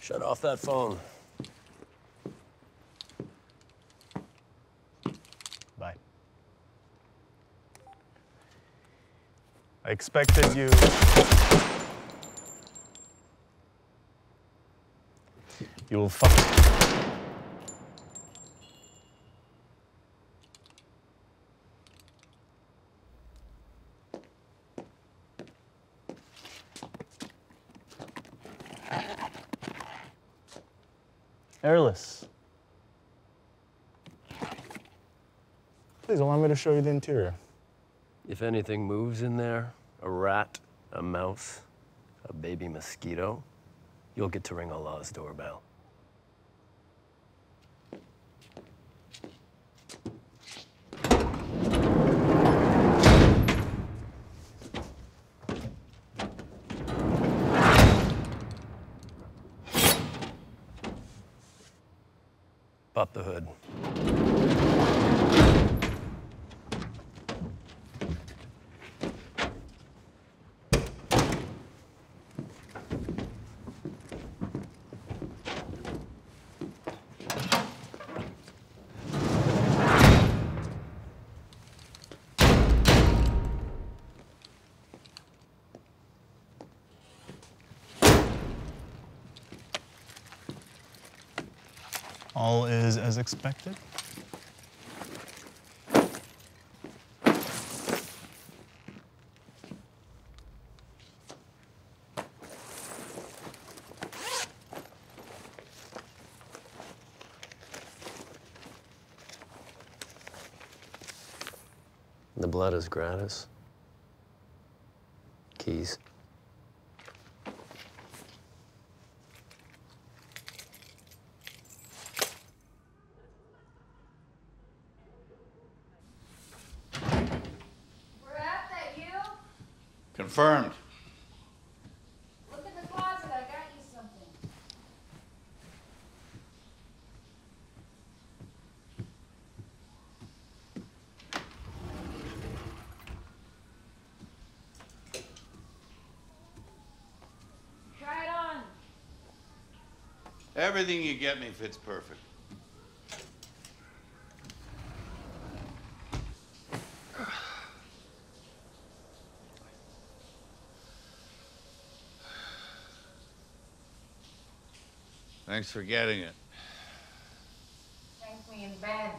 Shut off that phone. Bye. I expected you... You will fuck... Airless. Please allow me to show you the interior. If anything moves in there, a rat, a mouse, a baby mosquito, you'll get to ring Allah's doorbell. Pop the hood. All is as expected. The blood is gratis. Keys. Confirmed. Look in the closet, I got you something. Try it on. Everything you get me fits perfect. Thanks for getting it. Thank me in bed.